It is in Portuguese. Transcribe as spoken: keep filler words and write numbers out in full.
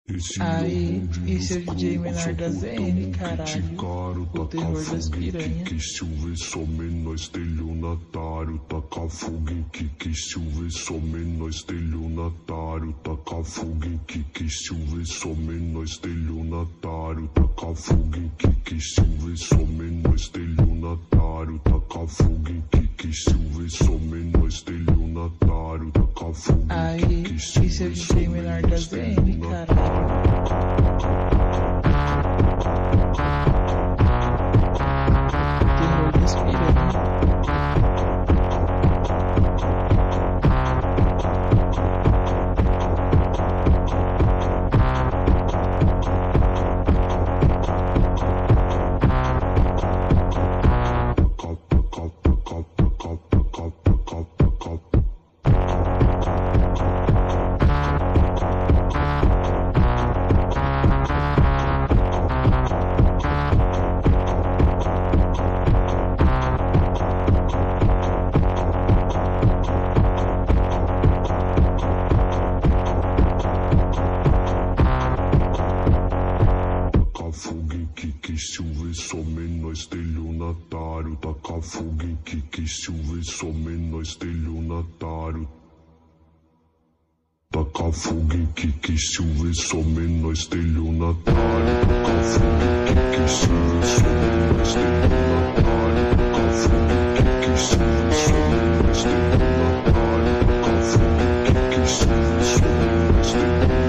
Esse Aí, lobo esse é o D J menor da Z N, caralho. caralho. O terror das piranha. Que se o vê só menor estelionatário, taca fogo em que que se o vê só menor estelionatário, taca fogo em que que se o vê só menor estelionatário, taca fogo em que que se o vê só menor estelionatário, taca fogo em que que se o vê só menor estelionatário, taca fogo em que que se o Aí, esse é o vê D só J menor menor da Z N, caralho. Terror das piranha. Fogo em que que se o vê só menor estelionatário, taca fogo em que que se o vê só menor estelionatário, taca fogo em que que se o vê só menor estelionatário, taca fogo em que que se o vê só menor estelionatário, taca fogo em que que se o vê só menor estelionatário, taca fogo em que que se o vê só menor estelionatário.